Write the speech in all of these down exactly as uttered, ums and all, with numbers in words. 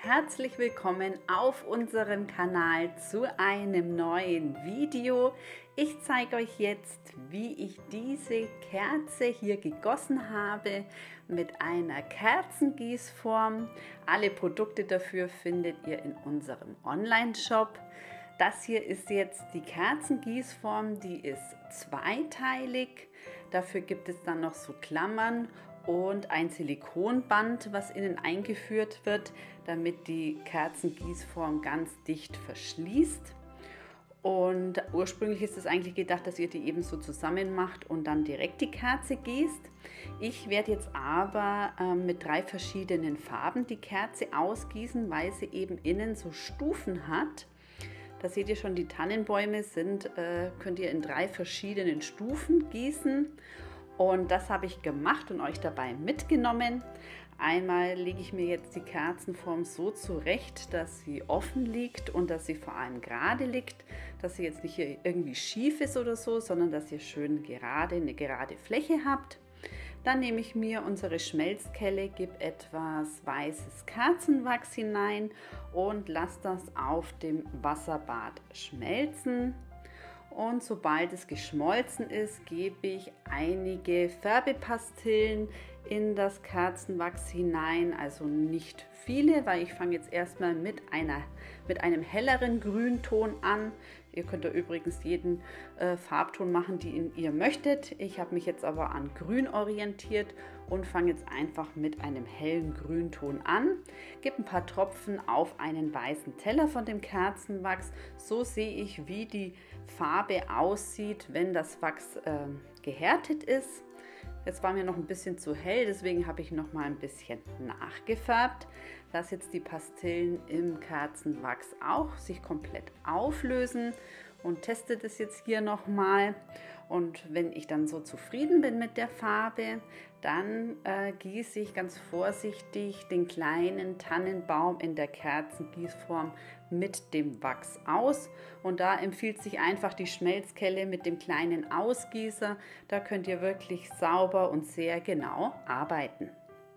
Herzlich willkommen auf unserem Kanal zu einem neuen Video. Ich zeige euch jetzt, wie ich diese Kerze hier gegossen habe mit einer Kerzengießform. Alle Produkte dafür findet ihr in unserem Online-Shop. Das hier ist jetzt die Kerzengießform, die ist zweiteilig. Dafür gibt es dann noch so Klammern und ein Silikonband, was innen eingeführt wird, damit die Kerzengießform ganz dicht verschließt. Und ursprünglich ist es eigentlich gedacht, dass ihr die eben so zusammen macht und dann direkt die Kerze gießt. Ich werde jetzt aber äh, mit drei verschiedenen Farben die Kerze ausgießen, weil sie eben innen so Stufen hat. Da seht ihr schon, die Tannenbäume sind, äh, könnt ihr in drei verschiedenen Stufen gießen. Und das habe ich gemacht und euch dabei mitgenommen. Einmal lege ich mir jetzt die Kerzenform so zurecht, dass sie offen liegt und dass sie vor allem gerade liegt, dass sie jetzt nicht irgendwie schief ist oder so, sondern dass ihr schön gerade eine gerade Fläche habt. Dann nehme ich mir unsere Schmelzkelle, gebe etwas weißes Kerzenwachs hinein und lasse das auf dem Wasserbad schmelzen. Und sobald es geschmolzen ist, gebe ich einige Färbepastillen in das Kerzenwachs hinein, also nicht viele, weil ich fange jetzt erstmal mit, einer, mit einem helleren Grünton an. Ihr könnt da übrigens jeden äh, Farbton machen, den ihr möchtet. Ich habe mich jetzt aber an Grün orientiert und fange jetzt einfach mit einem hellen Grünton an. Gebe ein paar Tropfen auf einen weißen Teller von dem Kerzenwachs. So sehe ich, wie die Farbe aussieht, wenn das Wachs äh, gehärtet ist. Jetzt war mir noch ein bisschen zu hell, deswegen habe ich noch mal ein bisschen nachgefärbt. Lasse jetzt die Pastillen im Kerzenwachs auch sich komplett auflösen und teste das jetzt hier noch mal. Und wenn ich dann so zufrieden bin mit der Farbe, dann äh, gieße ich ganz vorsichtig den kleinen Tannenbaum in der Kerzengießform mit dem Wachs aus. Und da empfiehlt sich einfach die Schmelzkelle mit dem kleinen Ausgießer. Da könnt ihr wirklich sauber und sehr genau arbeiten.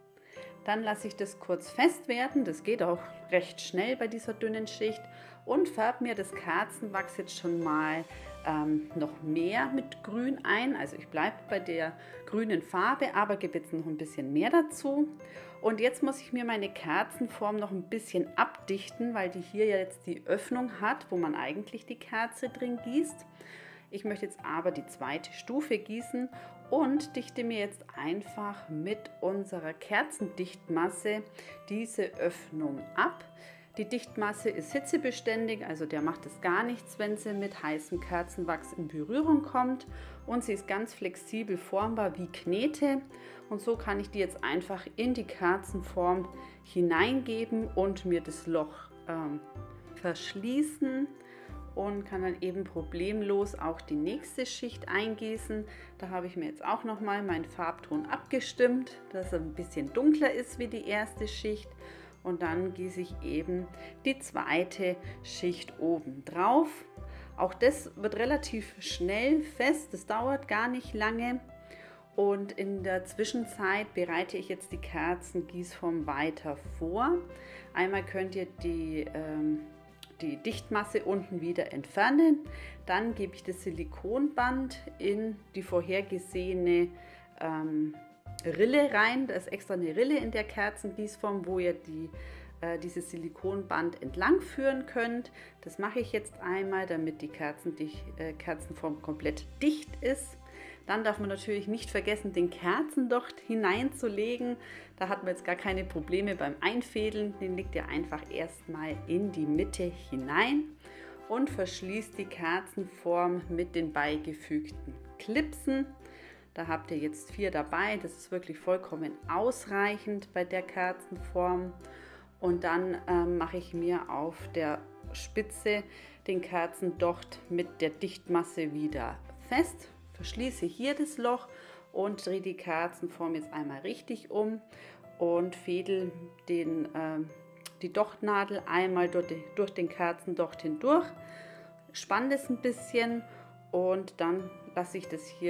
Dann lasse ich das kurz fest werden, das geht auch recht schnell bei dieser dünnen Schicht, und färbe mir das Kerzenwachs jetzt schon mal ähm, noch mehr mit Grün ein. Also ich bleibe bei der grünen Farbe, aber gebe jetzt noch ein bisschen mehr dazu. Und jetzt muss ich mir meine Kerzenform noch ein bisschen abdichten, weil die hier ja jetzt die Öffnung hat, wo man eigentlich die Kerze drin gießt. Ich möchte jetzt aber die zweite Stufe gießen und dichte mir jetzt einfach mit unserer Kerzendichtmasse diese Öffnung ab. Die Dichtmasse ist hitzebeständig, also der macht es gar nichts, wenn sie mit heißem Kerzenwachs in Berührung kommt, und sie ist ganz flexibel formbar wie Knete, und so kann ich die jetzt einfach in die Kerzenform hineingeben und mir das Loch ähm, verschließen. Und kann dann eben problemlos auch die nächste Schicht eingießen. Da habe ich mir jetzt auch nochmal meinen Farbton abgestimmt, dass er ein bisschen dunkler ist wie die erste Schicht. Und dann gieße ich eben die zweite Schicht oben drauf. Auch das wird relativ schnell fest, das dauert gar nicht lange. Und in der Zwischenzeit bereite ich jetzt die Kerzengießform weiter vor. Einmal könnt ihr die ähm, die Dichtmasse unten wieder entfernen. Dann gebe ich das Silikonband in die vorhergesehene ähm, Rille rein. Da ist extra eine Rille in der Kerzengießform, wo ihr die, äh, dieses Silikonband entlang führen könnt. Das mache ich jetzt einmal, damit die Kerzendicht, äh, Kerzenform komplett dicht ist. Dann darf man natürlich nicht vergessen, den Kerzendocht hineinzulegen. Da hat man jetzt gar keine Probleme beim Einfädeln. Den legt ihr einfach erstmal in die Mitte hinein und verschließt die Kerzenform mit den beigefügten Clipsen. Da habt ihr jetzt vier dabei. Das ist wirklich vollkommen ausreichend bei der Kerzenform. Und dann äh, mache ich mir auf der Spitze den Kerzendocht mit der Dichtmasse wieder fest. Verschließe hier das Loch und drehe die Kerzenform jetzt einmal richtig um und fädel den, äh, die Dochtnadel einmal durch, die, durch den Kerzendocht hindurch, spanne das ein bisschen und dann lasse ich das hier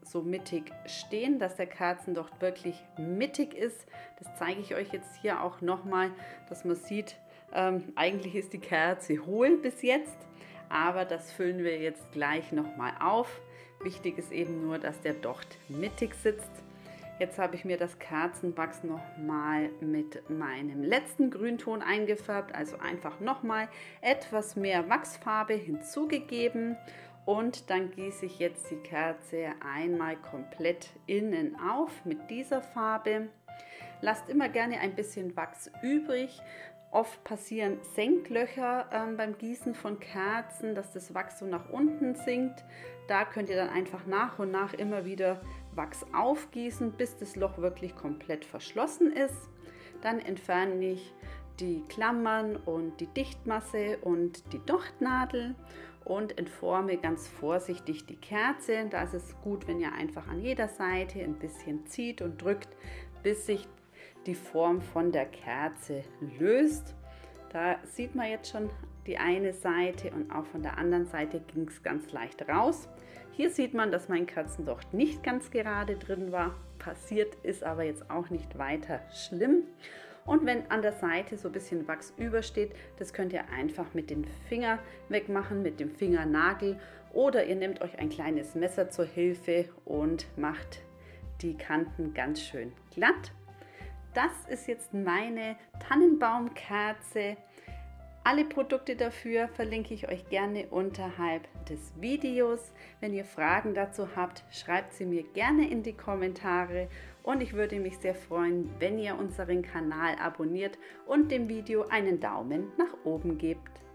so mittig stehen, dass der Kerzendocht wirklich mittig ist. Das zeige ich euch jetzt hier auch nochmal, dass man sieht, ähm, eigentlich ist die Kerze hohl bis jetzt, aber das füllen wir jetzt gleich nochmal auf. Wichtig ist eben nur, dass der Docht mittig sitzt. Jetzt habe ich mir das Kerzenwachs nochmal mit meinem letzten Grünton eingefärbt, also einfach nochmal etwas mehr Wachsfarbe hinzugegeben. Und dann gieße ich jetzt die Kerze einmal komplett innen auf mit dieser Farbe. Lasst immer gerne ein bisschen Wachs übrig. Oft passieren Senklöcher ähm, beim Gießen von Kerzen, dass das Wachs so nach unten sinkt. Da könnt ihr dann einfach nach und nach immer wieder Wachs aufgießen, bis das Loch wirklich komplett verschlossen ist. Dann entferne ich die Klammern und die Dichtmasse und die Dochtnadel und entforme ganz vorsichtig die Kerze. Da ist es gut, wenn ihr einfach an jeder Seite ein bisschen zieht und drückt, bis sich die Form von der Kerze löst. Da sieht man jetzt schon die eine Seite und auch von der anderen Seite ging es ganz leicht raus. Hier sieht man, dass mein Kerzendocht nicht ganz gerade drin war. Passiert ist aber jetzt auch nicht weiter schlimm. Und wenn an der Seite so ein bisschen Wachs übersteht, das könnt ihr einfach mit dem Finger wegmachen, mit dem Fingernagel. Oder ihr nehmt euch ein kleines Messer zur Hilfe und macht die Kanten ganz schön glatt. Das ist jetzt meine Tannenbaumkerze. Alle Produkte dafür verlinke ich euch gerne unterhalb des Videos. Wenn ihr Fragen dazu habt, schreibt sie mir gerne in die Kommentare und ich würde mich sehr freuen, wenn ihr unseren Kanal abonniert und dem Video einen Daumen nach oben gebt.